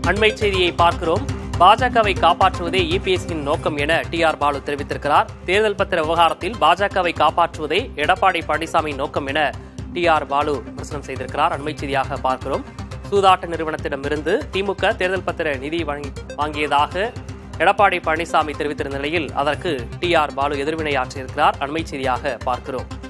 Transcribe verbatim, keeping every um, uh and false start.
அண்மை செய்தியை பார்க்கிறோம். பாஜகவை காப்பாற்றுவதே E P S-இன் நோக்கம் என டி ஆர் பாலு தெரிவித்திருக்கிறார். தேர்தல் பத்திர விவகாரத்தில் பாஜகவை காப்பாற்றுவதே எடப்பாடி பழனிசாமி நோக்கம் என டி ஆர் பாலு விமர்சனம் செய்திருக்கிறார். அண்மை செய்தியாக பார்க்கிறோம். சூதாட்ட நிறுவனத்திடமிருந்து திமுக தேர்தல் பத்திர நிதி வாங்கியதாக எடப்பாடி பழனிசாமி தெரிவித்திருந்த நிலையில் அதற்கு டி ஆர் பாலு எதிர்வினையாற்றியிருக்கிறார். அண்மை செய்தியாக பார்க்கிறோம்.